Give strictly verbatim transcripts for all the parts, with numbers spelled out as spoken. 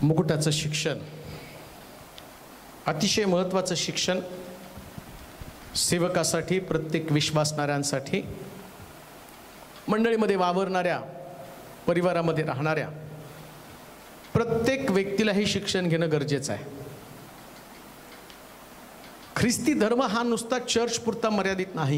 मुकुटाचं शिक्षण अतिशय महत्त्वाचं शिक्षण सेवकासाठी, प्रत्येक विश्वासणाऱ्यांसाठी, मंडळीमध्ये वावरणाऱ्या, परिवारामध्ये राहणाऱ्या प्रत्येक व्यक्तीला हे शिक्षण घेणं गरजेचं आहे. ख्रिस्ती धर्म हा नुसता चर्च पुरता मर्यादित नाही.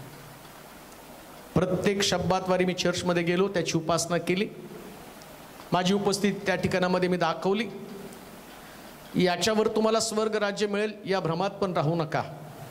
प्रत्येक शब्दाद्वारे मी चर्चमध्ये गेलो, त्याची उपासना केली, माझी उपस्थिती त्या ठिकाणामध्ये मी दाखवली. याच्यावर तुम्हाला स्वर्ग राज्य मिळेल या भ्रमात पण राहू नका.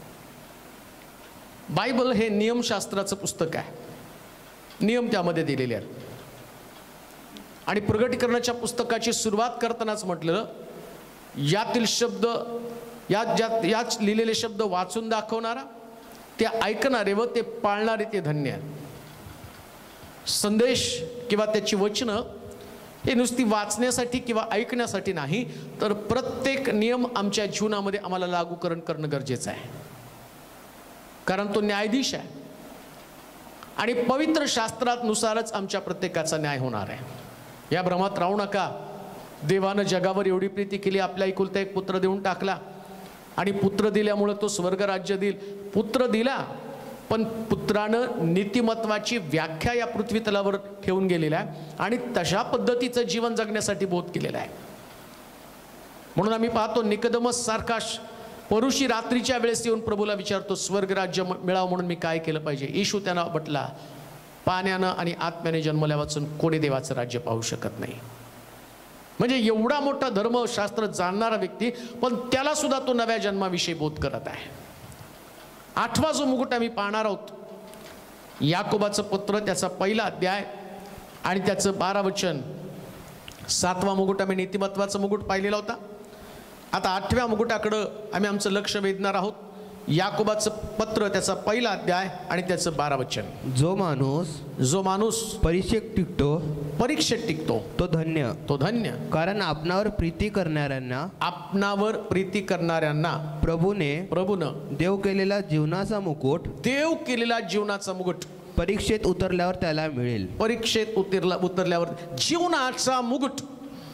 बायबल हे नियमशास्त्राचं पुस्तक आहे, नियम त्यामध्ये दिलेले आहेत. आणि प्रगटीकरणाच्या पुस्तकाची सुरुवात करतानाच म्हटलं, यातील शब्द, या ज्यात याच लिहिलेले शब्द वाचून दाखवणारा, ते ऐकणारे व ते पाळणारे ते धन्य आहेत. संदेश किंवा त्याची वचनं हे नुसती वाचण्यासाठी किंवा ऐकण्यासाठी नाही, तर प्रत्येक नियम आमच्या जीवनामध्ये आम्हाला लागूकरण करणं गरजेचं आहे. कारण तो न्यायाधीश आहे आणि पवित्र शास्त्रानुसारच आमच्या प्रत्येकाचा न्याय होणार आहे. या भ्रमात राहू नका. देवानं जगावर एवढी प्रीती केली, आपल्या एकुलता एक पुत्र देऊन टाकला आणि पुत्र दिल्यामुळे तो स्वर्ग राज्य देईल. पुत्र दिला, पण पुत्रानं नीतिमत्वाची व्याख्या या पृथ्वी तलावर ठेवून गेलेला आहे आणि तशा पद्धतीचं जीवन जगण्यासाठी बोध केलेला आहे. म्हणून आम्ही पाहतो निकोदेमस सारखा परुषी रात्रीच्या वेळेस येऊन प्रभूला विचारतो, स्वर्ग राज्य मिळावं म्हणून मी काय केलं पाहिजे? येशू त्यांना म्हटला, पाण्यानं आणि आत्म्याने जन्मल्या वाचून कोणी देवाचं राज्य पाहू शकत नाही. म्हणजे एवढा मोठा धर्मशास्त्र जाणणारा व्यक्ती, पण त्याला सुद्धा तो नव्या जन्माविषयी बोध करत आहे. आठवा जो मुकुट आम्ही पाहणार आहोत, याकोबाचं पत्र, त्याचा पहिला अध्याय आणि त्याचं बारा वचन. सातवा मुकुट आम्ही नीतिमत्वाचं मुकुट पाहिलेला होता. आता आठव्या मुकुटाकडं आम्ही आमचं लक्ष वेधणार आहोत. याकोबाचं पत्र, त्याचा पहिला अध्याय आणि त्याचं बारा वचन. जो माणूस जो माणूस परीक्षेत टिकतो परीक्षेत टिकतो तो धन्य तो धन्य कारण आपणावर प्रीती करणाऱ्यांना आपणावर प्रीती करणाऱ्यांना प्रभूने प्रभूनं देव केलेला जीवनाचा मुकुट देव केलेला जीवनाचा मुकुट परीक्षेत उतरल्यावर त्याला मिळेल. परीक्षेत उतरला उतरल्यावर जीवनाचा मुकुट.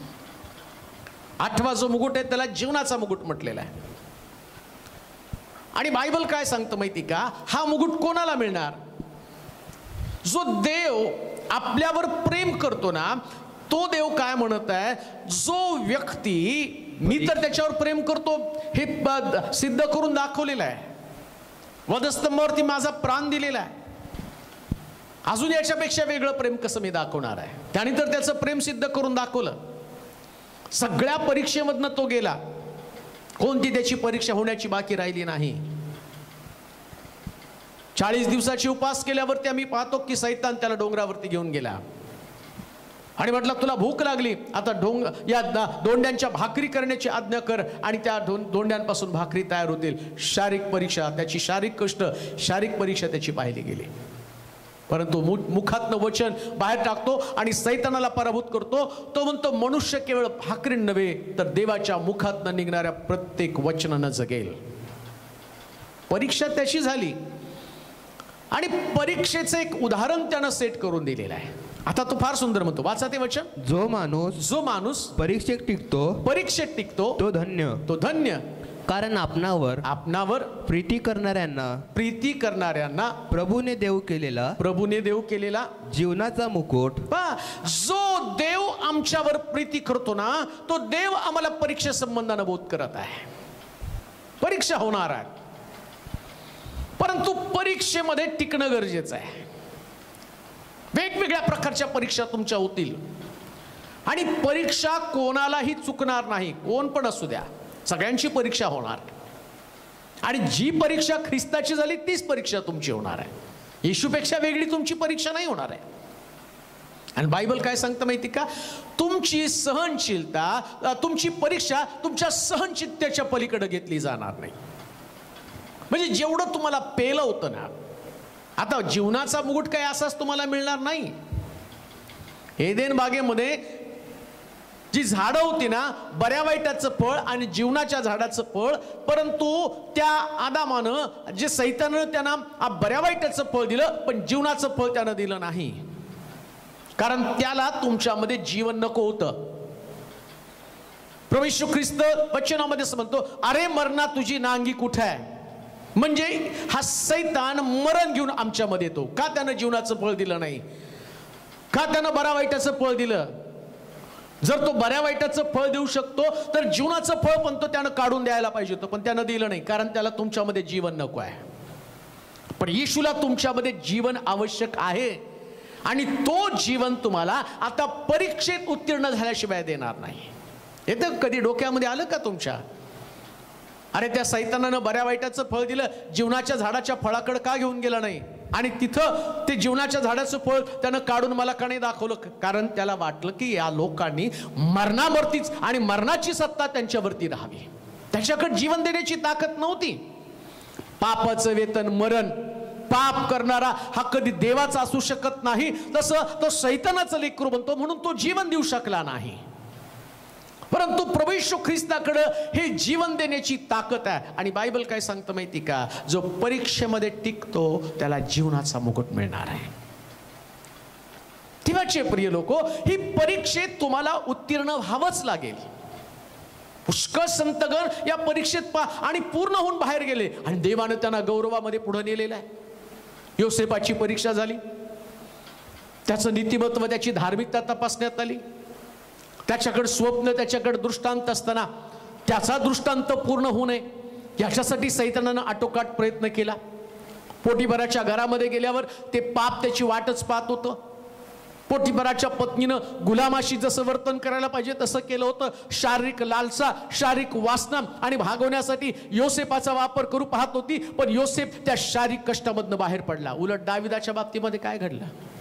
आठवा जो मुकुट आहे त्याला जीवनाचा मुकुट म्हटलेला आहे. आणि बायबल काय सांगतं माहिती का? हा मुकुट कोणाला मिळणार? जो देव आपल्यावर प्रेम करतो ना, तो देव काय म्हणत आहे, जो व्यक्ती मी तर त्याच्यावर प्रेम करतो हे सिद्ध करून दाखवलेलं आहे. वधस्तंभावरती माझा प्राण दिलेला आहे. अजून याच्यापेक्षा वेगळं प्रेम कसं मी दाखवणार आहे? त्याने तर त्याचं प्रेम सिद्ध करून दाखवलं. सगळ्या परीक्षेमधनं तो गेला, कोणती त्याची परीक्षा होण्याची बाकी राहिली नाही. चाळीस दिवसाची उपास केल्यावरती आम्ही पाहतो की सैतान त्याला डोंगरावरती घेऊन गेला आणि म्हटलं, तुला भूक लागली, आता डोंग या दोंड्यांच्या भाकरी करण्याची आज्ञा कर आणि त्या दोंड्यांपासून भाकरी तयार होतील. शारीरिक परीक्षा, त्याची शारीरिक कष्ट, शारीरिक परीक्षा त्याची पाहिली गेली. परंतु मुखातनं वचन बाहेर टाकतो आणि सैतानाला पराभूत करतो. तो म्हणतो, मनुष्य केवळ भाकरीन नव्हे तर देवाच्या मुखातनं निघणाऱ्या प्रत्येक वचनानं जगेल. परीक्षा त्याची झाली आणि परीक्षेचं एक उदाहरण त्यानं सेट करून दिलेलं आहे. आता तो फार सुंदर म्हणतो, वाचा ते वचन. जो माणूस जो माणूस परीक्षेत टिकतो परीक्षेत टिकतो तो धन्य तो धन्य कारण आपणावर आपणावर प्रीती करणाऱ्यांना प्रीती करणाऱ्यांना प्रभूने देव केलेला प्रभूने देव केलेला जीवनाचा मुकुट. जो देव आमच्यावर प्रीती करतो ना, तो देव आम्हाला परीक्षा संबंधानं बोध करत आहे. परीक्षा होणार आहे, परंतु परीक्षेमध्ये टिकणं गरजेचं आहे. वेगवेगळ्या प्रकारच्या परीक्षा तुमच्या होतील आणि परीक्षा कोणालाही चुकणार नाही. कोण पण असू द्या, सगळ्यांची परीक्षा होणार आणि जी परीक्षा ख्रिस्ताची झाली तीच परीक्षा तुमची होणार आहे. येशूपेक्षा वेगळी तुमची परीक्षा नाही होणार आहे. आणि बायबल काय सांगतं माहिती का? तुमची सहनशीलता, तुमची परीक्षा तुमच्या सहनशीलतेच्या पलीकडे घेतली जाणार नाही. म्हणजे जेवढं तुम्हाला पेलं होतं ना, आता जीवनाचा मुकुट काय असाच तुम्हाला मिळणार नाही. एदेन बागेमध्ये जी झाडं होती ना, बऱ्या वाईटाचं फळ आणि जीवनाच्या झाडाचं फळ, परंतु त्या आदामानं जे सैतानानं त्यांना बऱ्या वाईटाचं फळ दिलं, पण जीवनाचं फळ त्यानं दिलं नाही. कारण त्याला तुमच्यामध्ये जीवन नको होतं. प्रभू येशू ख्रिस्त वचनामध्ये असं म्हणतो, अरे मरणा तुझी नांगी कुठे आहे? म्हणजे हा सैतान मरण घेऊन आमच्यामध्ये येतो. का त्यानं जीवनाचं फळ दिलं नाही? का त्यानं बरा वाईटाचं फळ दिलं? जर तो बऱ्या वाईटाचं फळ देऊ शकतो तर जीवनाचं फळ पण तो त्यानं काढून द्यायला पाहिजे होतं, पण त्यानं दिलं नाही, कारण त्याला तुमच्यामध्ये जीवन नको आहे. पण येशूला तुमच्यामध्ये जीवन आवश्यक आहे, आणि तो जीवन तुम्हाला आता परीक्षेत उत्तीर्ण झाल्याशिवाय देणार नाही. येतं कधी डोक्यामध्ये आलं का तुमच्या? अरे त्या सैतानानं बऱ्या वाईटाचं फळ दिलं, जीवनाच्या झाडाच्या फळाकडे का घेऊन गेला नाही? आणि तिथं ते जीवनाच्या झाडाचं फळ त्यानं काढून मला का नाही दाखवलं? कारण त्याला वाटलं की या लोकांनी मरणावरतीच आणि मरणाची सत्ता त्यांच्यावरती राहावी. त्याच्याकडे जीवन देण्याची ताकद नव्हती. पापाचं वेतन मरण. पाप करणारा हा कधी देवाचा असू शकत नाही, तसं तो सैतानाचं लेकरू बनतो, म्हणून तो जीवन देऊ शकला नाही. परंतु प्रभू येशू ख्रिस्ताकडे हे जीवन देण्याची ताकद आहे. आणि बायबल काय सांगतं माहिती का? जो परीक्षेमध्ये टिकतो त्याला जीवनाचा मुकुट मिळणार आहे. तेव्हाचे प्रिय लोको, ही परीक्षेत तुम्हाला उत्तीर्ण व्हावंच लागेल. पुष्कळ संतगण या परीक्षेत पा आणि पूर्ण होऊन बाहेर गेले, आणि देवानं त्यांना गौरवामध्ये पुढे नेलेलं आहे. योसेफाची परीक्षा झाली, त्याचं नीतिमत्व, त्याची धार्मिकता तपासण्यात आली. त्याच्याकडे स्वप्न, त्याच्याकडे दृष्टांत असताना त्याचा दृष्टांत पूर्ण होऊ नये याच्यासाठी सैतानानं आटोकाट प्रयत्न केला. पोटिफराच्या घरामध्ये गेल्यावर ते पाप त्याची वाटच पाहत होतं. पोटिफराच्या पत्नीनं गुलामाशी जसं वर्तन करायला पाहिजे तसं केलं होतं. शारीरिक लालसा, शारीरिक वासना आणि भागवण्यासाठी योसेफाचा वापर करू पाहत होती, पण योसेफ त्या शारीरिक कष्टामधनं बाहेर पडला. उलट दाविदाच्या बाबतीमध्ये काय घडलं?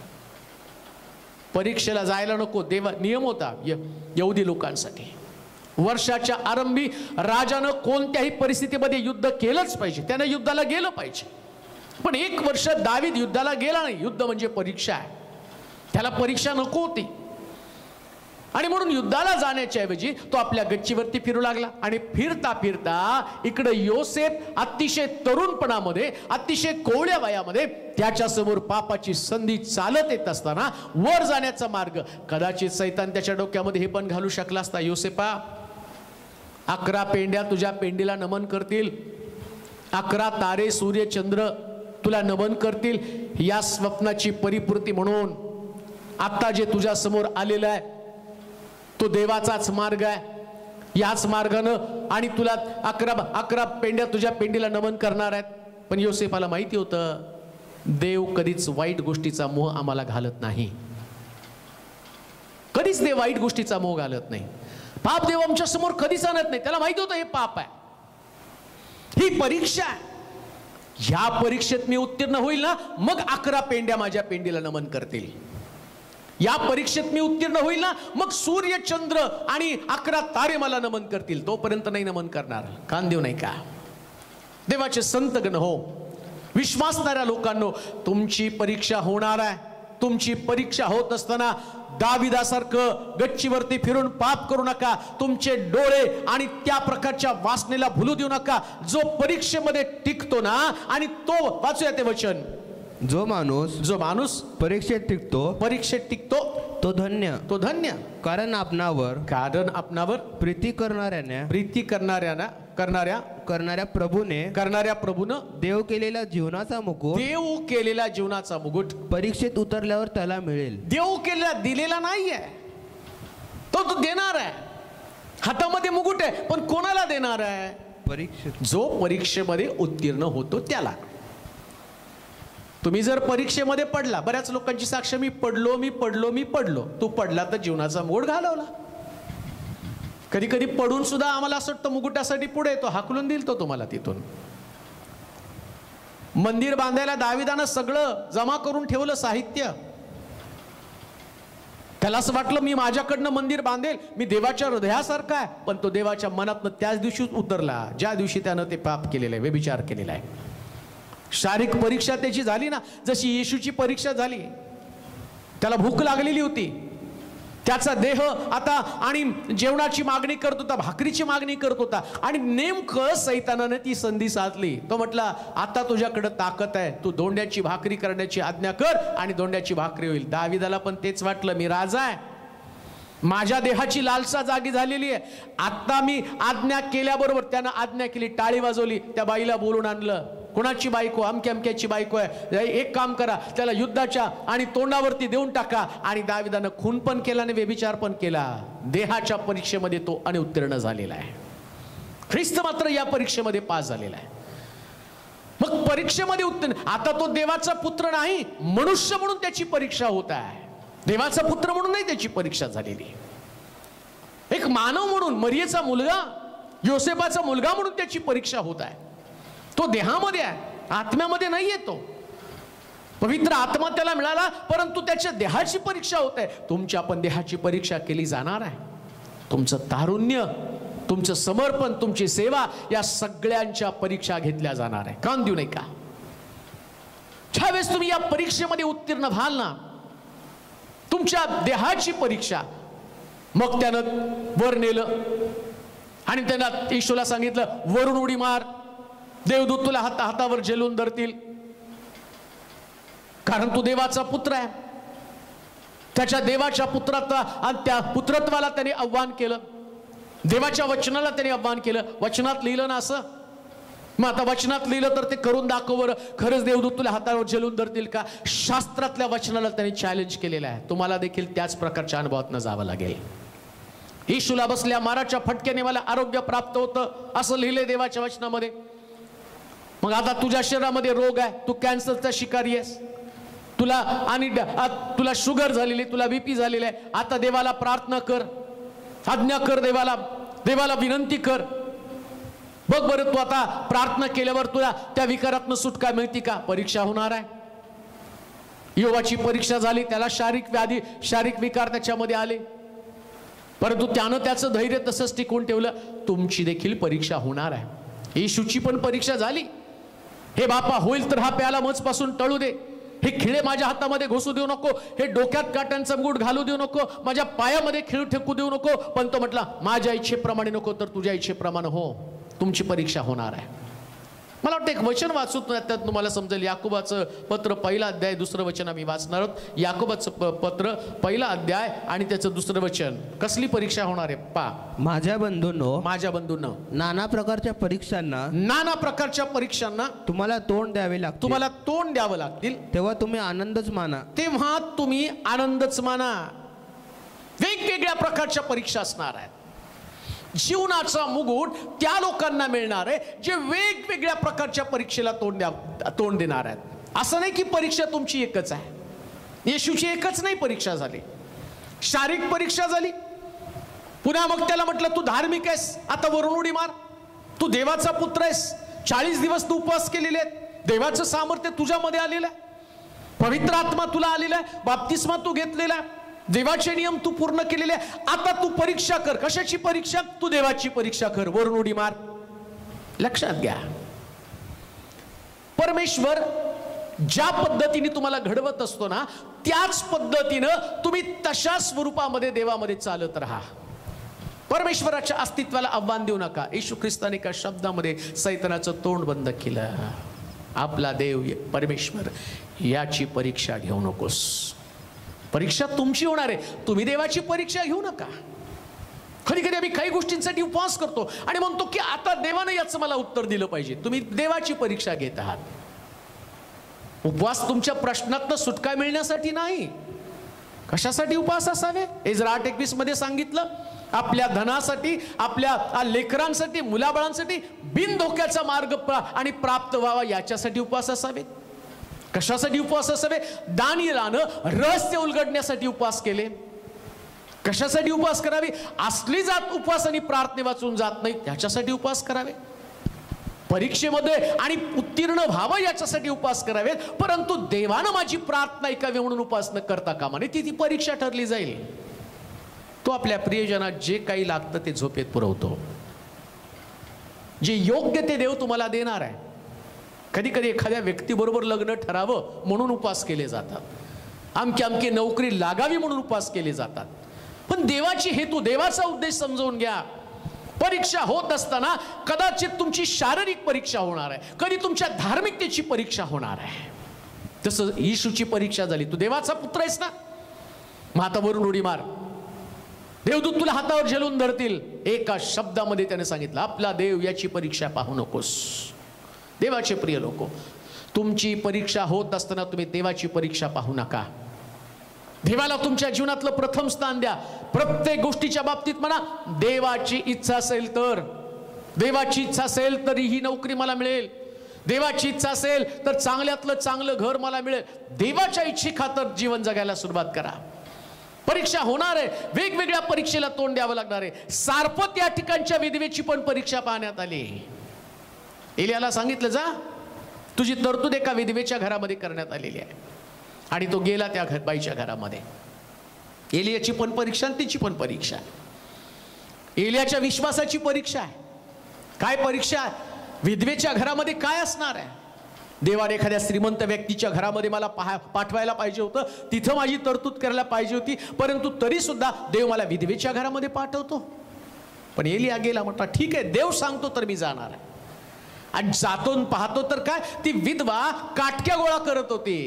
परीक्षेला जायला नको, देवा नियम होता यहुदी लोकांसाठी. वर्षाच्या आरंभी राजानं कोणत्याही परिस्थितीमध्ये युद्ध केलंच पाहिजे, त्यानं युद्धाला गेलं पाहिजे. पण एक वर्ष दावीद युद्धाला गेला नाही. युद्ध म्हणजे परीक्षा आहे, त्याला परीक्षा नको होती. आणि म्हणून युद्धाला जाण्याच्या ऐवजी तो आपल्या गच्चीवरती फिरू लागला. आणि फिरता फिरता इकडे योसेफ अतिशय तरुणपणामध्ये, अतिशय कोवळ्या वयामध्ये त्याच्या समोर पापाची संधी चालत येत असताना वर जाण्याचा मार्ग कदाचित सैतान त्याच्या डोक्यामध्ये हे पण घालू शकला असता. योसेफा, अकरा पेंड्या तुझ्या पेंडीला नमन करतील, अकरा तारे सूर्य चंद्र तुला नमन करतील. या स्वप्नाची परिपूर्ती म्हणून आता जे तुझ्या समोर आलेलं आहे तो देवाचाच मार्ग आहे. याच मार्गानं आणि तुला अकरा अकरा पेंड्या तुझ्या पेंडीला नमन करणार आहेत. पण योसेफाला माहिती होतं देव कधीच वाईट गोष्टीचा मोह आम्हाला घालत नाही. कधीच देव वाईट गोष्टीचा मोह घालत नाही. पाप देव आमच्या समोर कधीच आणत नाही. त्याला माहिती होतं हे पाप आहे, ही परीक्षा आहे. ह्या परीक्षेत मी उत्तीर्ण होईल ना, मग अकरा पेंड्या माझ्या पेंडीला नमन करतील. या परीक्षेत मी उत्तीर्ण होईल ना, मग सूर्य चंद्र आणि अकरा तारे मला नमन करतील. तोपर्यंत नाही नमन करणार. कान देऊ नाही का? देवाचे संतगण हो, विश्वासणाऱ्या लोकांनो, तुमची परीक्षा होणार आहे. तुमची परीक्षा होत असताना दाविदासारखं गच्चीवरती फिरून पाप करू नका. तुमचे डोळे आणि त्या प्रकारच्या वासनेला भुलू देऊ नका. जो परीक्षेमध्ये टिकतो ना, आणि तो वाचूया ते वचन, जो माणूस जो माणूस परीक्षेत टिकतो परीक्षेत टिकतो तो धन्य, तो धन्य. कारण आपणावर कारण आपणावर प्रीती करणाऱ्याने प्रीती करणाऱ्याना करणाऱ्या करणाऱ्या प्रभूने करणाऱ्या प्रभूनं देव केलेला जीवनाचा मुकुट देव केलेला जीवनाचा मुकुट परीक्षेत उतरल्यावर त्याला मिळेल. देव केलेला दिलेला नाहीये, तो तो देणार आहे. हातामध्ये मुकुट आहे, पण कोणाला देणार आहे? परीक्षेत जो परीक्षेमध्ये उत्तीर्ण होतो त्याला. तुम्ही जर परीक्षेमध्ये पडला, बऱ्याच लोकांची साक्ष, मी पडलो मी पडलो मी पडलो. तू पडला तर जीवनाचा मोड घालवला. कधी कधी पडून सुद्धा आम्हाला असं वाटतं मुकुटासाठी पुढे येतो, हाकलून दिल तो तुम्हाला तिथून. मंदिर बांधायला दाविदानं सगळं जमा करून ठेवलं साहित्य. त्याला असं वाटलं मी माझ्याकडनं मंदिर बांधेल, मी देवाच्या हृदयासारखा आहे. पण तो देवाच्या मनातनं त्याच दिवशी उतरला ज्या दिवशी त्यानं ते पाप केलेलं आहे, व्यभिचार केलेला आहे. शारीरिक परीक्षा त्याची झाली ना, जशी येशूची परीक्षा झाली. त्याला भूक लागलेली होती, त्याचा देह आता आणि जेवणाची मागणी करत होता, भाकरीची मागणी करत होता. आणि नेमकं सैतानाने ती संधी साधली. तो म्हटला आता तुझ्याकडे ताकद आहे, तू दोंड्याची भाकरी करण्याची आज्ञा कर आणि दोंड्याची भाकरी होईल. दाविदाला पण तेच वाटलं, मी राजा आहे, माझ्या देहाची लालसा जागी झालेली आहे. आता मी आज्ञा केल्याबरोबर त्यानं आज्ञा केली, टाळी वाजवली, त्या बाईला बोलून आणलं. कोणाची बायको? अमक्या अमक्याची बायको आहे. एक काम करा, त्याला युद्धाच्या आणि तोंडावरती देऊन टाका. आणि दाविदानं खून पण केला आणि व्यभिचार पण केला. देहाच्या परीक्षेमध्ये तो अनुत्तीर्ण झालेला आहे. ख्रिस्त मात्र या परीक्षेमध्ये पास झालेला आहे. मग परीक्षेमध्ये उत्तीर्ण. आता तो देवाचा पुत्र नाही, मनुष्य म्हणून त्याची परीक्षा होत आहे. देवाचा पुत्र म्हणून नाही त्याची परीक्षा झालेली. एक मानव म्हणून, मरियेचा मुलगा, योसेफाचा मुलगा म्हणून त्याची परीक्षा होत आहे. तो देहामध्ये आहे, आत्म्यामध्ये नाही येतो. पवित्र आत्मा त्याला मिळाला, परंतु त्याच्या देहाची परीक्षा होत आहे. तुमच्या पण देहाची परीक्षा केली जाणार आहे. तुमचं तारुण्य, तुमचं समर्पण, तुमची सेवा, या सगळ्यांच्या परीक्षा घेतल्या जाणार आहे. कान देऊ नये का? ज्यावेळेस तुम्ही या परीक्षेमध्ये उत्तीर्ण व्हाल ना, तुमच्या देहाची परीक्षा, मग त्यानं वर नेलं आणि त्यांना येशूला सांगितलं, वरून उडी मार, देवदूत तुला हाता हातावर झेलून धरतील, कारण तू देवाचा पुत्र आहे. त्याच्या देवाच्या पुत्रत्वा आणि त्या पुत्रत्वाला त्याने आव्हान केलं. देवाच्या वचनाला त्याने आव्हान केलं. वचनात लिहिलं ना असं, मग आता वचनात लिहिलं तर ते करून दाखव बरं. खरंच देवदूत तुला हातावर झेलून धरतील का? शास्त्रातल्या वचनाला त्यांनी चॅलेंज केलेलं आहे. तुम्हाला देखील त्याच प्रकारच्या अनुभवातून जावं लागेल. येशूला बसल्या माराच्या फटक्याने मला आरोग्य प्राप्त होतं असं लिहिले देवाच्या वचनामध्ये. मग आता तुझ्या शरीरामध्ये रोग आहे, तू कॅन्सरचा शिकारी आहेस, तुला आणि तुला शुगर झालेली, तुला बीपी झालेला आहे. आता देवाला प्रार्थना कर, आज्ञा कर, देवाला देवाला विनंती कर. बघ बरं, तू आता प्रार्थना केल्यावर तुला त्या विकारातनं सुटका मिळते का? परीक्षा होणार आहे. योबाची परीक्षा झाली, त्याला शारीरिक व्याधी, शारीरिक विकार त्याच्यामध्ये आले, परंतु त्यानं त्याचं धैर्य तसंच टिकवून ठेवलं. तुमची देखील परीक्षा होणार आहे. येशूची पण परीक्षा झाली. हे बापा, होईल तर हा प्याला मजपासून टळू दे, हे खिळे माझ्या हातामध्ये घुसू देऊ नको, हे डोक्यात काट्यांचा मुकुट घालू देऊ नको, माझ्या पायामध्ये खिळ ठेकू देऊ नको. पण तो म्हटला, माझ्या इच्छेप्रमाणे नको तर तुझ्या इच्छेप्रमाणे हो. तुमची परीक्षा होणार आहे. मला वाटतं एक वचन वाचू, त्यात तुम्हाला समजेल. याकोबाचं पत्र पहिला अध्याय दुसरं वचन आम्ही वाचणार आहोत. याकोबाचं पत्र पहिला अध्याय आणि त्याचं दुसरं वचन. कसली परीक्षा होणार आहे पा? माझ्या बंधूंनो, माझ्या बंधूंनो, नाना प्रकारच्या परीक्षांना नाना प्रकारच्या परीक्षांना तुम्हाला तोंड द्यावे लागतील. तुम्हाला तोंड द्यावं लागतील. तेव्हा तुम्ही आनंदच माना. तेव्हा तुम्ही आनंदच माना. वेगवेगळ्या प्रकारच्या परीक्षा असणार आहेत. जीवनाचा मुकुट त्या लोकांना मिळणार आहे जे वेगवेगळ्या प्रकारच्या परीक्षेला तोंड द्या तोंड देणार आहेत. असं नाही की परीक्षा तुमची एकच आहे. येशूची एकच नाही परीक्षा झाली, शारीरिक परीक्षा झाली. पुन्हा मग त्याला म्हटलं, तू धार्मिक आहेस, आता वरून उडी मार, तू देवाचा पुत्र आहेस. चाळीस दिवस तू उपवास केलेले आहेत, देवाचं सामर्थ्य तुझ्यामध्ये आलेलं आहे, पवित्र आत्मा तुला आलेला आहे, बाप्तिस्मा तू घेतलेला आहे, देवाचे नियम तू पूर्ण केलेले. आता तू परीक्षा कर. कशाची परीक्षा? तू देवाची परीक्षा कर, वरून उडी मार. लक्षात घ्या, परमेश्वर ज्या पद्धतीने तुम्हाला घडवत असतो ना, त्याच पद्धतीनं तुम्ही तशा स्वरूपामध्ये देवामध्ये चालत राहा. परमेश्वराच्या अस्तित्वाला आव्हान देऊ नका. येशू ख्रिस्ताने एका शब्दामध्ये सैतानाचं तोंड बंद केलं. आपला देव परमेश्वर याची परीक्षा घेऊ नकोस. परीक्षा तुमची होणार आहे, तुम्ही देवाची परीक्षा घेऊ नका. कधी कधी आम्ही काही गोष्टींसाठी उपवास करतो आणि म्हणतो की आता देवाने याचं मला उत्तर दिलं पाहिजे. तुम्ही देवाची परीक्षा घेत आहात. उपवास तुमच्या प्रश्नातनं सुटका मिळण्यासाठी नाही. कशासाठी उपवास असावे? इस्रायल आठ एकवीस मध्ये सांगितलं, आपल्या धनासाठी, आपल्या लेकरांसाठी, मुलाबाळांसाठी बिन धोक्याचा मार्ग आणि प्राप्त व्हावा याच्यासाठी उपवास असावे. कशासाठी उपवास असावे? दानिएलानं रहस्य उलगडण्यासाठी उपवास केले. कशासाठी उपवास करावे? असली जात उपवास आणि प्रार्थने वाचून जात नाही, त्याच्यासाठी उपवास करावे. परीक्षेमध्ये आणि उत्तीर्ण व्हावं याच्यासाठी उपवास करावे. परंतु देवानं माझी प्रार्थना ऐकावी म्हणून उपवास न करता कामा नये. ती ती परीक्षा ठरली जाईल. तो आपल्या प्रियजनात जे काही लागतं ते झोपेत पुरवतो. जे योग्य ते देव तुम्हाला देणार आहे. कधी कधी एखाद्या व्यक्तीबरोबर लग्न ठरावं म्हणून उपवास केले जातात, अमकी अमकी नोकरी लागावी म्हणून उपवास केले जातात. पण देवाची हेतू, देवाचा उद्देश समजून घ्या. परीक्षा होत असताना कदाचित तुमची शारीरिक परीक्षा होणार आहे, कधी तुमच्या धार्मिकतेची परीक्षा होणार आहे. तसं येशूची परीक्षा झाली. तू देवाचा पुत्र आहेस ना, मग आता वरून उडी मार. देवदूत तुला हातावर झेलून धरतील. एका शब्दामध्ये त्याने सांगितलं, आपला देव याची परीक्षा पाहू नकोस. देवाचे प्रिय लोक, तुमची परीक्षा होत असताना तुम्ही देवाची परीक्षा पाहू नका. देवाला तुमच्या जीवनातलं प्रथम स्थान द्या. प्रत्येक गोष्टीच्या बाबतीत म्हणा, देवाची इच्छा असेल तर, देवाची इच्छा असेल तर ही नोकरी मला मिळेल, देवाची इच्छा असेल तर चांगल्यातलं चांगलं घर मला मिळेल. देवाच्या इच्छेखातर जीवन जगायला सुरुवात करा. परीक्षा होणार आहे, वेगवेगळ्या परीक्षेला तोंड द्यावं लागणार आहे. सारपत या ठिकाणच्या विधवेची पण परीक्षा पाहण्यात आली. एलियाला सांगितलं, जा तुझी तरतूद एका विधवेच्या घरामध्ये करण्यात आलेली आहे. आणि तो गेला त्या घर बाईच्या घरामध्ये. एलियाची पण परीक्षा आणि तिची पण परीक्षा. एलियाच्या विश्वासाची परीक्षा आहे. काय परीक्षा आहे? विधवेच्या घरामध्ये काय असणार आहे? देवाने एखाद्या श्रीमंत व्यक्तीच्या घरामध्ये मला पाठवायला पाहिजे होतं, तिथं माझी तरतूद करायला पाहिजे होती, परंतु तरी सुद्धा देव मला विधवेच्या घरामध्ये पाठवतो. पण एलिया गेला, म्हटला ठीक आहे, देव सांगतो तर मी जाणार आहे. आणि जातून पाहतो तर काय, ती विधवा काटक्या गोळा करत होती,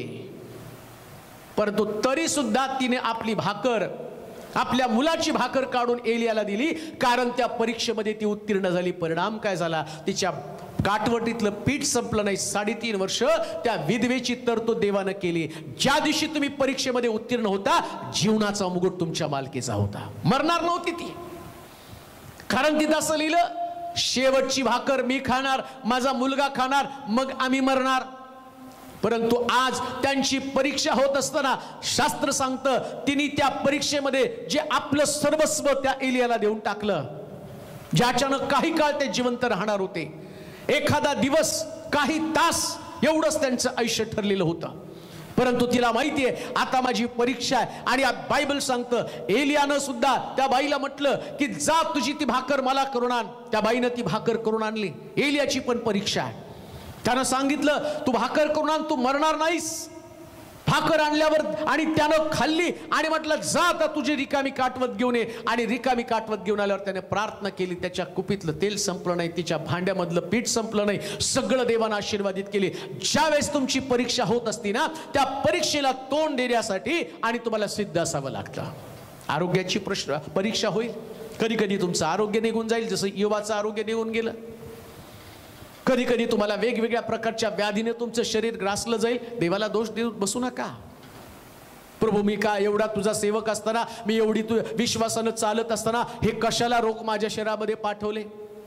परंतु तरी सुद्धा तिने आपली भाकर, आपल्या मुलाची भाकर काढून एलियाला दिली, कारण त्या परीक्षेमध्ये ती उत्तीर्ण झाली. परिणाम काय झाला? तिच्या काटवटीतलं पीठ संपलं नाही. साडेतीन वर्ष त्या विधवेची तरतूद देवानं केली. ज्या दिवशी तुम्ही परीक्षेमध्ये उत्तीर्ण होता, जीवनाचा मुकुट तुमच्या मालकीचा होता. मरणार नव्हती ती, कारण तिथं असं लिहिलं, शेवटची भाकर मी खाणार, माझा मुलगा खाणार, मग आम्ही मरणार. परंतु आज त्यांची परीक्षा होत असताना शास्त्र सांगतं, तिने त्या परीक्षेमध्ये जे आपलं सर्वस्व त्या एलियाला देऊन टाकलं, ज्याच्यानं काही काळ ते जिवंत राहणार होते. एखादा दिवस, काही तास एवढंच त्यांचं आयुष्य ठरलेलं होतं. परंतु तिला माहिती आहे आता माझी परीक्षा आहे. आणि बायबल सांगतं, एलियानं सुद्धा त्या बाईला म्हटलं की जा तुझी ती भाकर मला करून आण. त्या बाईनं ती भाकर करून आणली. एलियाची पण परीक्षा आहे. त्यानं सांगितलं तू भाकर करून आण, तू मरणार नाहीस. भाकर आणल्यावर आणि त्यानं खाल्ली आणि म्हटलं जा आता तुझी रिकामी काटवत घेऊन ये. आणि रिकामी काटवत घेऊन आल्यावर त्याने प्रार्थना केली. त्याच्या कुपीतलं तेल संपलं नाही, तिच्या भांड्यामधलं पीठ संपलं नाही, सगळं देवानं आशीर्वादित केली. ज्यावेळेस तुमची परीक्षा होत असती ना, त्या परीक्षेला तोंड देण्यासाठी आणि तुम्हाला सिद्ध असावं लागतं. आरोग्याची प्रश्न परीक्षा होईल. कधी कधी तुमचं आरोग्य निघून जाईल, जसं युवाचं आरोग्य निघून गेलं. कधी कधी तुम्हाला वेगवेगळ्या प्रकारच्या व्याधीने तुमचं शरीर ग्रासलं जाईल. देवाला दोष देऊ बसू नका. प्रभू मी का एवढा तुझा सेवक असताना, मी एवढी तू विश्वासानं चालत असताना हे कशाला रोग माझ्या शरीरामध्ये पाठवले?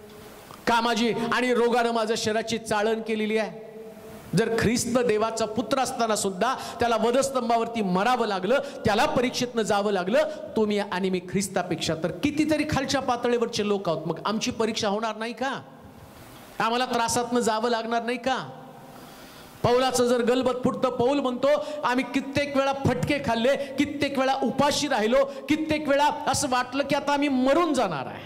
का माझी आणि रोगानं माझ्या शरीराची चाळण केलेली आहे? जर ख्रिस्त देवाचा पुत्र असताना सुद्धा त्याला वधस्तंभावरती मरावं लागलं, त्याला परीक्षेतनं जावं लागलं, तुम्ही आणि मी ख्रिस्तापेक्षा तर कितीतरी खालच्या पातळीवरचे लोक आहोत. मग आमची परीक्षा होणार नाही का? आम्हाला त्रासातनं जावं लागणार नाही का? पौलाचं जर गलबत फुटतं, पौल म्हणतो आम्ही कित्येक वेळा फटके खाल्ले, कित्येक वेळा उपाशी राहिलो, कित्येक वेळा असं वाटलं की आता आम्ही मरून जाणार आहे.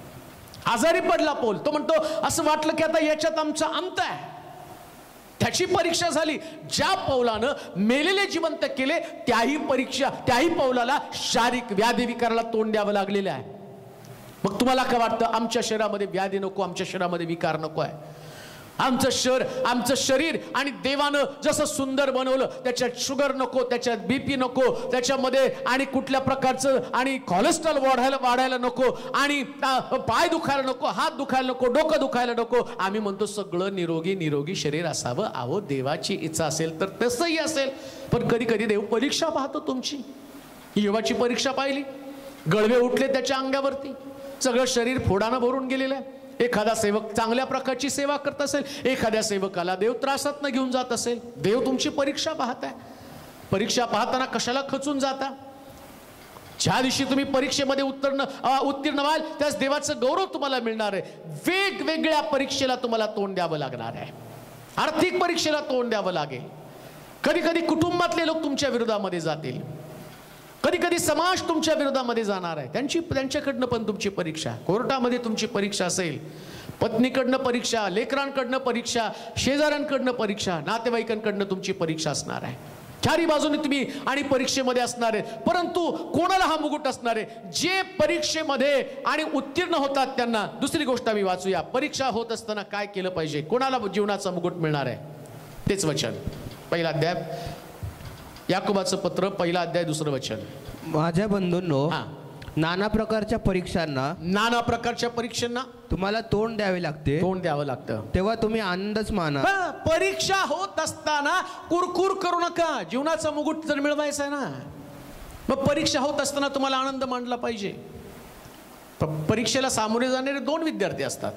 आजारी पडला पौल, तो म्हणतो असं वाटलं की आता याच्यात आमचा अंत आहे. त्याची परीक्षा झाली. ज्या पौलानं मेलेले जिवंत केले, त्याही परीक्षा त्याही पौलाला शारीरिक व्याधी विकाराला तोंड द्यावं लागलेलं आहे. मग तुम्हाला काय वाटतं? आमच्या शरीरामध्ये व्याधी नको, आमच्या शरीरामध्ये विकार नको आहे. आमचं शर आमचं शरीर आणि देवानं जसं सुंदर बनवलं, त्याच्यात शुगर नको, त्याच्यात बीपी नको, त्याच्यामध्ये आणि कुठल्या प्रकारचं आणि कोलेस्ट्रॉल वाढायला वाढायला नको, आणि पाय दुखायला नको, हात दुखायला नको, डोकं दुखायला नको. आम्ही म्हणतो सगळं निरोगी निरोगी शरीर असावं. अहो देवाची इच्छा असेल तर तसंही असेल. पण कधी कधी देव परीक्षा पाहतो तुमची. योवाची परीक्षा पाहिली, गळवे उठले त्याच्या अंगावरती, सगळं शरीर फोडानं भरून गेलेलं आहे. एखादा सेवक चांगल्या प्रकारची सेवा करत असेल, एखाद्या सेवकाला देव त्रासात न घेऊन जात असेल. देव तुमची परीक्षा पाहताय. परीक्षा पाहताना कशाला खचून जाता? ज्या दिवशी तुम्ही परीक्षेमध्ये उत्तीर्ण उत्तीर्ण व्हाल, त्याच देवाचं गौरव तुम्हाला मिळणार आहे. वेगवेगळ्या परीक्षेला तुम्हाला तोंड द्यावं लागणार आहे. आर्थिक परीक्षेला तोंड द्यावं लागेल. कधी कधी कुटुंबातले लोक तुमच्या विरोधामध्ये जातील, कधी कधी समाज तुमच्या विरोधामध्ये जाणार आहे. त्यांची त्यांच्याकडनं पण तुमची परीक्षा, कोर्टामध्ये तुमची परीक्षा असेल, पत्नीकडनं परीक्षा, लेकरांकडनं परीक्षा, शेजाऱ्यांकडनं परीक्षा, नातेवाईकांकडनं तुमची परीक्षा असणार आहे. चारी बाजूने तुम्ही आणि परीक्षेमध्ये असणार आहे. परंतु कोणाला हा मुकुट असणार आहे? जे परीक्षेमध्ये आणि उत्तीर्ण होतात त्यांना. दुसरी गोष्ट आम्ही वाचूया, परीक्षा होत असताना काय केलं पाहिजे, कोणाला जीवनाचा मुकुट मिळणार आहे. तेच वचन, पहिला अध्याय याकोबाचं पत्र, पहिला अध्याय दुसरं वचन. माझ्या बंधूंनो, नाना प्रकारच्या परीक्षांना नाना प्रकारच्या परीक्षांना तुम्हाला तोंड द्यावे लागते, तोंड द्यावं लागतं. तेव्हा तुम्ही आनंदच माना. हा, परीक्षा होत असताना कुरकुर करू नका. जीवनाचा मुकुट जर मिळवायचा आहे ना, मग परीक्षा होत असताना तुम्हाला आनंद मानला पाहिजे. परीक्षेला सामोरे जाणारे दोन विद्यार्थी असतात.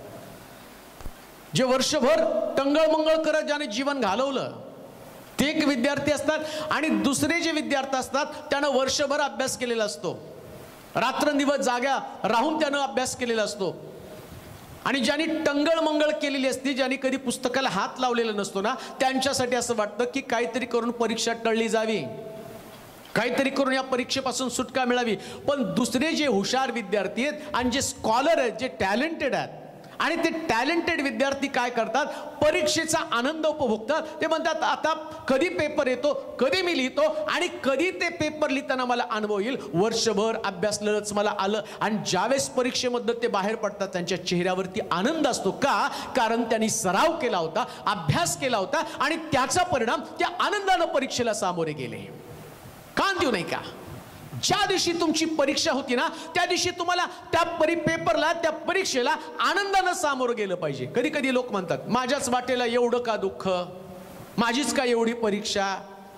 जे वर्षभर टंगळमंगळ करत ज्याने जीवन घालवलं ते एक विद्यार्थी असतात, आणि दुसरे जे विद्यार्थी असतात त्यानं वर्षभर अभ्यास केलेला असतो, रात्रंदिवस जाग्या राहून त्यानं अभ्यास केलेला असतो. आणि ज्यांनी टंगळमंगळ केलेली असते, ज्यांनी कधी पुस्तकाला हात लावलेला नसतो ना, त्यांच्यासाठी असं वाटतं की काहीतरी करून परीक्षा टळली जावी, काहीतरी करून या परीक्षेपासून सुटका मिळावी. पण दुसरे जे हुशार विद्यार्थी आहेत आणि जे स्कॉलर आहेत, जे टॅलेंटेड आहेत, आणि ते टॅलेंटेड विद्यार्थी काय करतात, परीक्षेचा आनंद उपभोगतात. ते म्हणतात आता कधी पेपर येतो, कधी मी लिहितो, आणि कधी ते पेपर लिहिताना मला अनुभव येईल. वर्षभर अभ्यासलेलंच मला आलं. आणि ज्यावेळेस परीक्षेमधनं ते बाहेर पडतात त्यांच्या चेहऱ्यावरती आनंद असतो. का? कारण त्यांनी सराव केला होता, अभ्यास केला होता, आणि त्याचा परिणाम त्या आनंदानं परीक्षेला सामोरे गेले. कान देऊ नाही का? ज्या दिवशी तुमची परीक्षा होती ना, त्या दिवशी तुम्हाला त्या परी पेपरला त्या परीक्षेला आनंदानं सामोरं गेलं पाहिजे. कधी कधी लोक म्हणतात माझ्याच वाटेला एवढं का दुःख, माझीच का एवढी परीक्षा.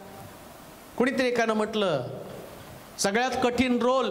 कुणीतरी एकानं म्हटलं सगळ्यात कठीण रोल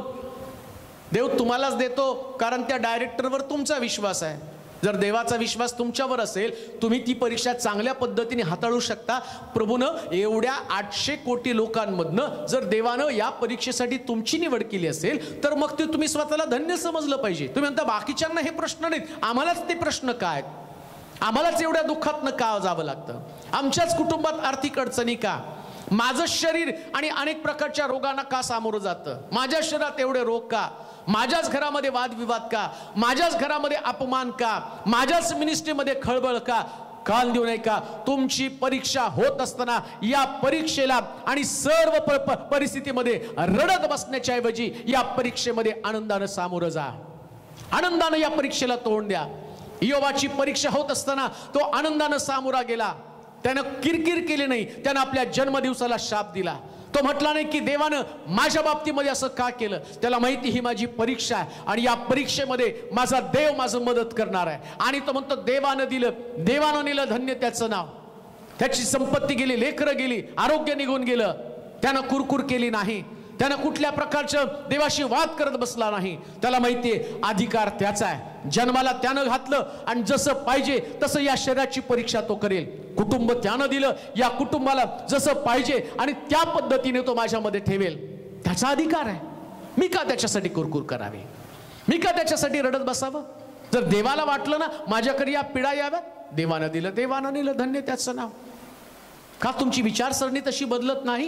देव तुम्हालाच देतो, कारण त्या डायरेक्टरवर तुमचा विश्वास आहे. जर देवाचा विश्वास तुमच्यावर असेल, तुम्ही ती परीक्षा चांगल्या पद्धतीने हाताळू शकता. प्रभूनं एवढ्या आठशे कोटी लोकांमधनं जर देवानं या परीक्षेसाठी तुमची निवड केली असेल, तर मग ते तुम्ही स्वतःला धन्य समजलं पाहिजे. तुम्ही म्हणता बाकीच्यांना हे प्रश्न नाहीत, आम्हालाच ते प्रश्न काय, आम्हालाच एवढ्या दुःखातनं का जावं लागतं, आमच्याच कुटुंबात आर्थिक अडचणी का, माझं शरीर आणि अनेक प्रकारच्या रोगांना का सामोरं जातं, माझ्या शरीरात एवढे रोग का, माझ्याच घरामध्ये वादविवाद का, माझ्याच घरामध्ये अपमान का, माझ्याच मिनिस्ट्रीमध्ये खळबळ का. काल देऊ नये का? तुमची परीक्षा होत असताना या परीक्षेला आणि सर्व परिस्थितीमध्ये रडत बसण्याच्या ऐवजी या परीक्षेमध्ये आनंदानं सामोरं जा, आनंदानं या परीक्षेला तोंड द्या. योबाची परीक्षा होत असताना तो आनंदानं सामोरा गेला, त्यानं किरकिर केली नाही, त्यानं आपल्या जन्मदिवसाला शाप दिला. तो म्हटला नाही की देवानं माझ्या बाबतीमध्ये असं का केलं, त्याला माहिती ही माझी परीक्षा आहे आणि या परीक्षेमध्ये माझा देव माझं मदत करणार आहे. आणि तो म्हणतो देवानं दिलं, देवानं नेलं धन्य त्याचं नाव, त्याची संपत्ती गेली, लेकरं गेली, आरोग्य निघून गेलं, त्यानं कुरकुर केली नाही, त्यानं कुठल्या प्रकारचं देवाशी वाद करत बसला नाही. त्याला माहितीये अधिकार त्याचा आहे, जन्माला त्यानं घातलं आणि जसं पाहिजे तसं या शरीराची परीक्षा तो करेल. कुटुंब त्यानं दिलं, या कुटुंबाला जसं पाहिजे आणि त्या पद्धतीने तो माझ्यामध्ये ठेवेल, त्याचा अधिकार आहे. मी का त्याच्यासाठी कुरकुर करावे, मी का त्याच्यासाठी रडत बसावं. जर देवाला वाटलं ना माझ्याकडे या पिढा याव्यात, देवानं दिलं, देवानं नेलं, धन्य त्याचं नाव. का तुमची विचारसरणी तशी बदलत नाही?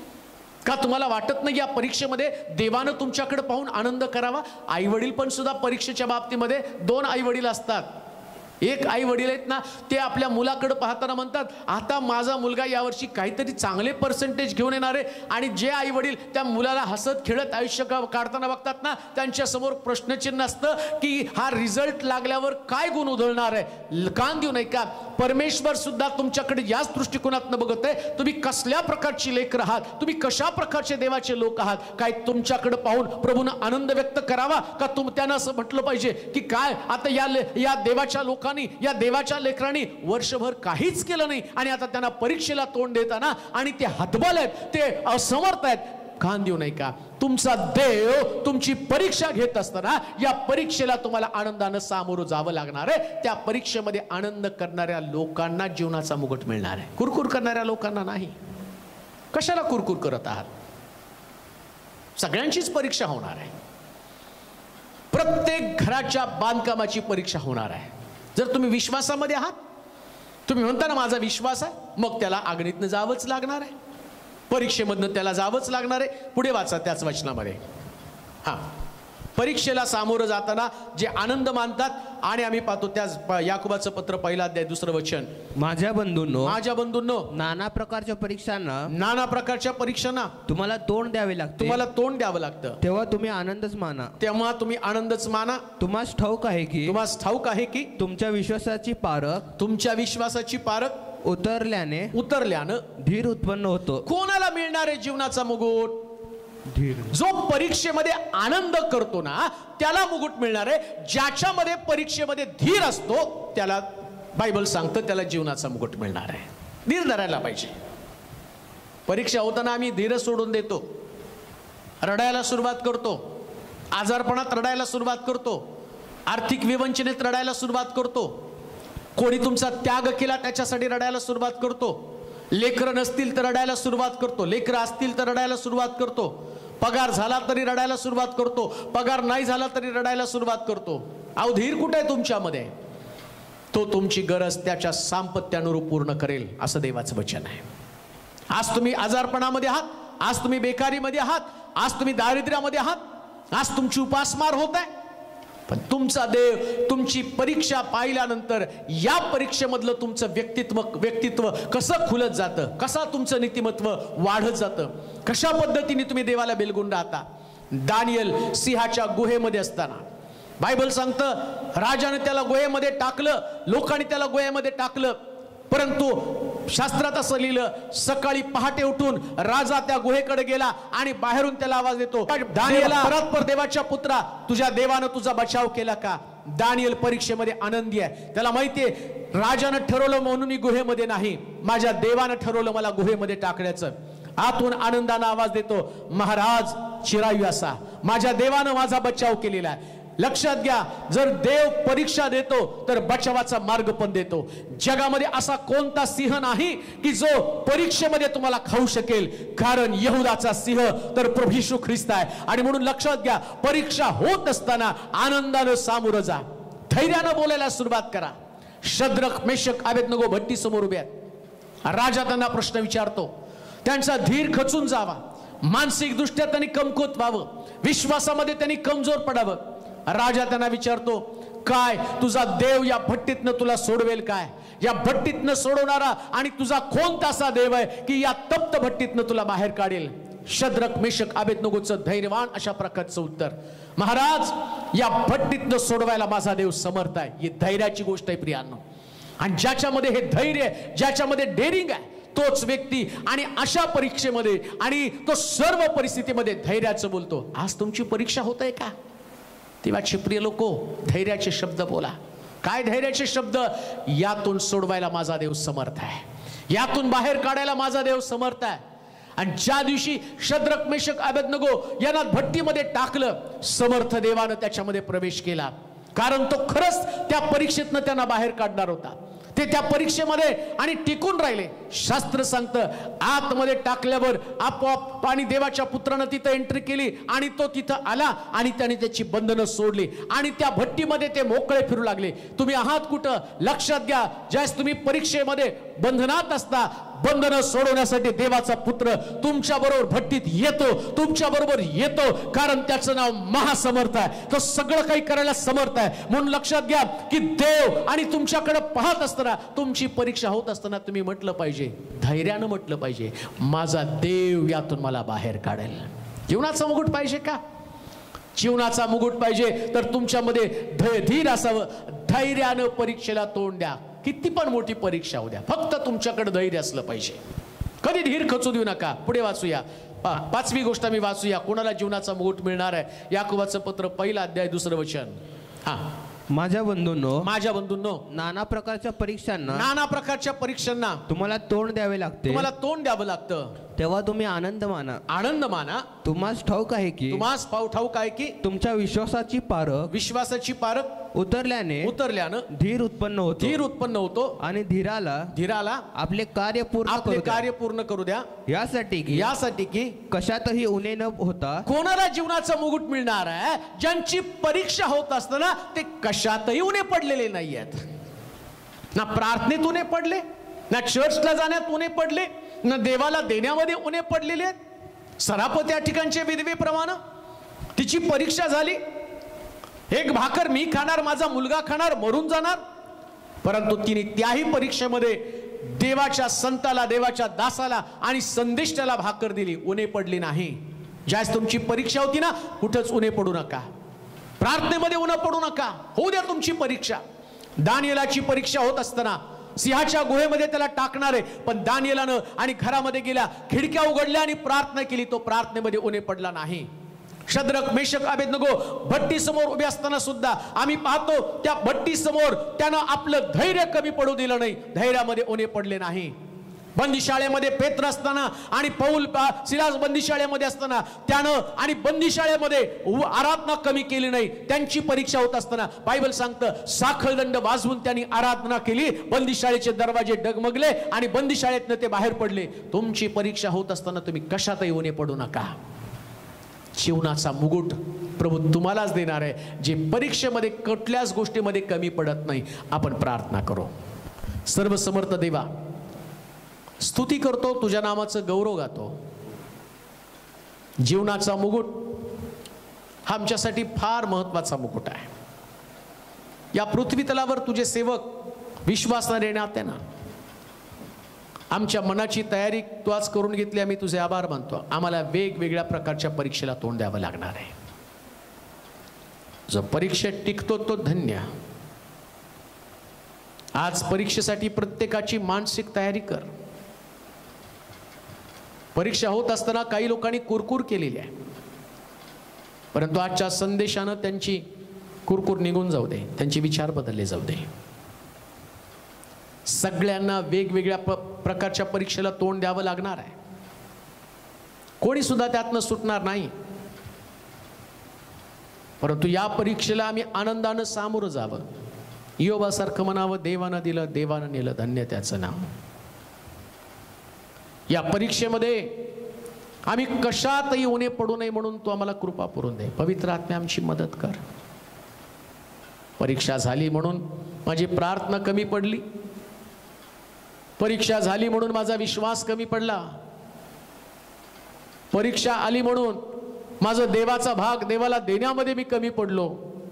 का तुम्हाला वाटत नाही या परीक्षेमध्ये देवानं तुमच्याकडे पाहून आनंद करावा? आई वडील पण सुद्धा परीक्षेच्या बाबतीमध्ये दोन आई वडील असतात. एक आई वडील आहेत ना, ते आपल्या मुलाकडे पाहताना म्हणतात आता माझा मुलगा यावर्षी काहीतरी चांगले पर्सेंटेज घेऊन येणार आहे, आणि जे आई वडील त्या मुलाला हसत खेळत आयुष्य काढताना बघतात ना, त्यांच्या समोर प्रश्नचिन्ह असतं की हा रिझल्ट लागल्यावर काय गुण उधळणार आहे. कान देऊ नये का? परमेश्वर सुद्धा तुमच्याकडे याच दृष्टिकोनातून बघत आहे, तुम्ही कसल्या प्रकारची लेकर आहात, तुम्ही कशा प्रकारचे देवाचे लोक आहात. काय तुमच्याकडे पाहून प्रभूनं आनंद व्यक्त करावा का? तुम त्यानं असं म्हटलं पाहिजे की काय आता या या देवाच्या लोकांनी, या देवाच्या लेकरांनी वर्षभर काहीच केलं नाही आणि आता त्यांना परीक्षेला तोंड देताना आणि ते हतबल आहेत, ते असमर्थ आहेत. कान देऊ नये का? तुमचा देव तुमची परीक्षा घेत असताना या परीक्षेला तुम्हाला आनंदानं सामोरं जावं लागणार आहे. त्या परीक्षेमध्ये आनंद करणाऱ्या लोकांना जीवनाचा मुकुट मिळणार आहे, कुरकुर करणाऱ्या लोकांना नाही. कशाला कुरकुर करत आहात? सगळ्यांचीच परीक्षा होणार आहे. प्रत्येक घराच्या बांधकामाची परीक्षा होणार आहे. जर तुम्ही विश्वासामध्ये आहात, तुम्ही म्हणता ना माझा विश्वास आहे, मग त्याला आग्नीतनं जावंच लागणार आहे, परीक्षेमधनं त्याला जावंच लागणार आहे. पुढे वाचा त्याच वचनामध्ये. हा, परीक्षेला सामोरं जाताना जे आनंद मानतात, आणि आम्ही पाहतो त्याच याकोबाचं पत्र पहिला अध्याय दुसरं वचन, माझ्या बंधूंनो, माझ्या बंधूंनो, नाना प्रकारच्या परीक्षांना, नाना प्रकारच्या परीक्षांना तुम्हाला तोंड द्यावे लागते, तुम्हाला तोंड द्यावं लागतं, तेव्हा तुम्ही आनंदच माना. तेव्हा तुम्ही आनंदच माना. तुम्हास ठाऊक आहे की तुम्हास ठाऊक आहे की तुमच्या विश्वासाची पारख, तुमच्या विश्वासाची पारख उतरल्याने उतरल्यानं धीर उत्पन्न होतो. कोणाला मिळणार आहे जीवनाचा मुकुट? धीर. जो परीक्षेमध्ये आनंद करतो ना त्याला मुकुट मिळणार आहे. ज्याच्यामध्ये परीक्षेमध्ये धीर असतो त्याला बायबल सांगतं त्याला जीवनाचा मुकुट मिळणार आहे. धीर धरायला पाहिजे. परीक्षा होताना आम्ही धीर सोडून देतो, रडायला सुरुवात करतो, आजारपणात रडायला सुरुवात करतो, आर्थिक विवंचनेत रडायला सुरुवात करतो, कोणी तुमचा त्याग केला त्याच्यासाठी रडायला सुरुवात करतो, लेकरं नसतील तर रडायला सुरुवात करतो, लेकरं असतील तर रडायला सुरुवात करतो, पगार झाला तरी रडायला सुरुवात करतो, पगार नाही झाला तरी रडायला सुरुवात करतो. अहो धीर कुठे आहे तुमच्यामध्ये? तो तुमची गरज त्याच्या सामर्थ्यानुरूप पूर्ण करेल असं देवाचं वचन आहे. आज तुम्ही आजारपणामध्ये आहात, आज तुम्ही बेकारीमध्ये आहात, आज तुम्ही दारिद्र्यामध्ये आहात, आज तुमची उपासमार होत आहे, पण तुमचा देव तुमची परीक्षा पाहिल्यानंतर या परीक्षेमधलं तुमचं व्यक्तित्व व्यक्तित्व कसं खुलत जातं, कसा तुमचं नीतिमत्व वाढत जातं, कशा पद्धतीने तुम्ही देवाला बेलगून राहता. दानियल सिंहाच्या गुहेमध्ये असताना बायबल सांगतं राजाने त्याला गुहेमध्ये टाकलं, लोकांनी त्याला गुहेमध्ये टाकलं, परंतु शास्त्रात असं लिहिलं सकाळी पहाटे उठून राजा त्या गुहेकडे गेला आणि बाहेरून त्याला आवाज देतो, दानियेला परस्पर देवाच्या पुत्रा तुझ्या देवानं तुझा बचाव केला का? दानियल परीक्षेमध्ये आनंदी आहे. त्याला माहितीये राजानं ठरवलं म्हणून मी गुहेमध्ये नाही, माझ्या देवानं ठरवलं मला गुहेमध्ये टाकण्याचं. आतून आनंदाने आवाज देतो महाराज चिरायू असा, माझ्या देवानं माझा बचाव केलेला आहे. लक्षात घ्या, जर देव परीक्षा देतो तर बचावाचा मार्ग पण देतो. जगामध्ये असा कोणता सिंह नाही की जो परीक्षेमध्ये तुम्हाला खाऊ शकेल, कारण यहुदाचा सिंह तर प्रभू येशू ख्रिस्त आहे. आणि म्हणून लक्षात घ्या, परीक्षा होत असताना आनंदानं सामोरं जा, धैर्यानं बोलायला सुरुवात करा. शद्रक मेशक अबेदनगो भट्टी समोर उभे आहेत. राजा त्यांना प्रश्न विचारतो, त्यांचा धीर खचून जावा, मानसिक दृष्ट्या त्यांनी कमकुवत व्हावं, विश्वासामध्ये त्यांनी कमजोर पडावं. राजा त्यांना विचारतो, काय तुझा देव या भट्टीतनं तुला सोडवेल काय? या भट्टीतनं सोडवणारा आणि तुझा कोणता असा देव आहे की या तप्त भट्टीतनं तुला बाहेर काढेल? शद्रक मेशक अबेदनगोचं धैर्यवान अशा प्रकारचं उत्तर, महाराज या भट्टीतनं सोडवायला माझा देव समर्थ आहे. ही धैर्याची गोष्ट आहे प्रियांनो. आणि ज्याच्यामध्ये हे धैर्य, ज्याच्यामध्ये डेअरिंग आहे तोच व्यक्ती आणि अशा परीक्षेमध्ये आणि तो सर्व परिस्थितीमध्ये धैर्याचं बोलतो. आज तुमची परीक्षा होत आहे का? तेव्हा प्रिय लोको, धैर्याचे शब्द बोला. काय धैर्याचे शब्द? यातून सोडवायला माझा देव समर्थ आहे, यातून बाहेर काढायला माझा देव समर्थ आहे. आणि ज्या दिवशी शद्रक मेशक अबेदनगो यांना भट्टीमध्ये टाकलं, समर्थ देवानं त्याच्यामध्ये प्रवेश केला, कारण तो खरंच त्या परीक्षेतनं त्यांना बाहेर काढणार होता. ते त्या परीक्षेमध्ये आणि टिकून राहिले. शास्त्र सांगतं आतमध्ये टाकल्यावर आपोआप पाणी देवाच्या पुत्रानं तिथं एंट्री केली आणि तो तिथं आला आणि त्याने त्याची बंधनं सोडली आणि त्या भट्टीमध्ये ते मोकळे फिरू लागले. तुम्ही आहात कुठं? लक्षात घ्या, ज्यावेळेस तुम्ही परीक्षेमध्ये बंधनात असता, बंधनं सोडवण्यासाठी देवाचा पुत्र तुमच्या बरोबर भट्टीत येतो, तुमच्या बरोबर येतो, कारण त्याचं नाव महासमर्थ आहे. तो सगळं काही करायला समर्थ आहे. म्हणून लक्षात घ्या की देव आणि तुमच्याकडे पाहत असताना, तुमची परीक्षा होत असताना तुम्ही म्हटलं पाहिजे, धैर्यानं म्हटलं पाहिजे, माझा देव यातून मला बाहेर काढेल. जीवनाचा मुकुट पाहिजे का? जीवनाचा मुकुट पाहिजे तर तुमच्यामध्ये धीर असावं. धैर्यानं परीक्षेला तोंड द्या. किती पण मोठी परीक्षा होऊ द्या, फक्त तुमच्याकडे धैर्य असलं पाहिजे. कधी धीर खचू देऊ नका. पुढे वाचूया, पाचवी गोष्ट मी वाचूया, कोणाला जीवनाचा मुकुट मिळणार आहे. याकोबाचं पत्र पहिला अध्याय दुसरं वचन. हा, माझ्या बंधूंनो, माझ्या बंधूंनो, नाना प्रकारच्या परीक्षांना नाना प्रकारच्या परीक्षांना तुम्हाला तोंड द्यावे लागते. तुम्हाला तोंड द्यावं लागतं, तेव्हा तुम्ही आनंद माना. आनंद माना. तुम्हास ठाऊक आहे की तुम्हास ठाऊक आहे की तुमच्या विश्वासाची पारख विश्वासाची पारख उतरल्याने उतरल्यानं धीर उत्पन्न होतो. धीर उत्पन्न होतो आणि धीराला धीराला आपले कार्य पूर्ण आपले करू द्या. कार्य पूर्ण करू द्या. यासाठी की यासाठी की कशातही उणे न होता कोणाला जीवनाचा मुकुट मिळणार आहे? ज्यांची परीक्षा होत असताना ते कशातही उणे पडलेले नाही आहेत. ना प्रार्थनेत उणे पडले, ना चर्चला जाण्यात उणे पडले, ना देवाला देण्यामध्ये उणे पडलेले आहेत. सरापत या ठिकाणचे विधवेप्रमाणे तिची परीक्षा झाली, एक भाकर मी खाणार, माझा मुलगा खाणार, मरून जाणार, परंतु तिने त्याही परीक्षेमध्ये देवाच्या संताला, देवाच्या दासाला आणि संदेष्टाला भाकर दिली, उणे पडली नाही. ज्यास तुमची परीक्षा होती ना, कुठंच उणे पडू नका, प्रार्थनेमध्ये उणे पडू नका, होऊ द्या तुमची परीक्षा. दानियेलाची परीक्षा होत असताना सिंहाच्या गुहेमध्ये त्याला टाकणार आहे. पण दानिएलानं आणि घरामध्ये गेल्या, खिडक्या उघडल्या आणि प्रार्थना केली. तो प्रार्थनेमध्ये उणे पडला नाही. शद्रक, मेषक, अबेदनगो भट्टी समोर उभे असताना सुद्धा आम्ही पाहतो त्या भट्टी समोर त्यानं आपलं धैर्य कमी पडू दिलं नाही, धैर्यामध्ये उणे पडले नाही. बंदीशाळेमध्ये पेत्र असताना आणि पौल सिलास बंदीशाळेमध्ये असताना त्यानं आणि बंदीशाळेमध्ये आराधना कमी केली नाही. त्यांची परीक्षा होत असताना बायबल सांगतं साखळदंड वाजवून त्यांनी आराधना केली. बंदीशाळेचे दरवाजे डगमगले आणि बंदीशाळेतनं ते बाहेर पडले. तुमची परीक्षा होत असताना तुम्ही कशातही उणे पडू नका. जीवनाचा मुकुट प्रभू तुम्हालाच देणार आहे, जे परीक्षेमध्ये कुठल्याच गोष्टीमध्ये कमी पडत नाही. आपण प्रार्थना करू. सर्वसमर्थ देवा, स्तुती करतो, तुझ्या नामाचं गौरव गातो. जीवनाचा मुकुट हा आमच्यासाठी फार महत्वाचा मुकुट आहे. या पृथ्वी तलावर तुझे सेवक विश्वासाने येण्यात आहे ना, आमच्या मनाची तयारी तू आज करून घेतली. आम्ही तुझे आभार मानतो. आम्हाला वेगवेगळ्या प्रकारच्या परीक्षेला तोंड द्यावं लागणार आहे. जो परीक्षेत टिकतो तो धन्य. आज परीक्षेसाठी प्रत्येकाची मानसिक तयारी कर. परीक्षा होत असताना काही लोकांनी कुरकुर केलेली आहे, परंतु आजच्या संदेशानं त्यांची कुरकुर निघून जाऊ दे, त्यांचे विचार बदलले जाऊ दे. सगळ्यांना वेगवेगळ्या प्रकारच्या परीक्षेला तोंड द्यावं लागणार आहे. कोणी सुद्धा त्यातनं सुटणार नाही. परंतु या परीक्षेला आम्ही आनंदानं सामोरं जावं. योबासारखं म्हणावं, देवानं दिलं, देवानं नेलं, धन्य त्याचं नाव. या परीक्षेमध्ये आम्ही कशातही उणे पडू नये म्हणून तू आम्हाला कृपा पुरवून दे. पवित्र आत्म्या आमची मदत कर. परीक्षा झाली म्हणून माझी प्रार्थना कमी पडली, परीक्षा झाली म्हणून माझा विश्वास कमी पडला, परीक्षा आली म्हणून माझा देवाचा भाग देवाला देण्यामध्ये मी कमी पडलो,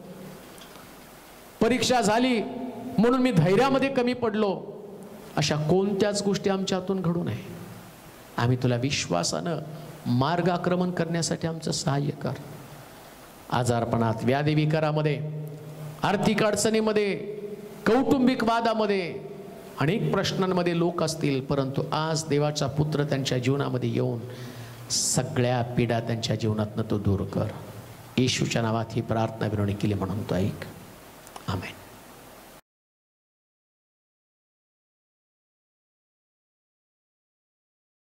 परीक्षा झाली म्हणून मी धैर्यामध्ये कमी पडलो, अशा कोणत्याच गोष्टी आमच्यातून घडू नये. आम्ही तुला विश्वासानं मार्गाक्रमण करण्यासाठी आमचं सहाय्य कर. आजारपणात, व्याधी विकारामध्ये, आर्थिक अडचणीमध्ये, कौटुंबिक वादामध्ये, अनेक प्रश्नांमध्ये लोक असतील, परंतु आज देवाचा पुत्र त्यांच्या जीवनामध्ये येऊन सगळ्या पीडा त्यांच्या जीवनातनं तो दूर कर. येशूच्या नावात ही प्रार्थना विनवणी केली म्हणून तो ऐक. आमेन.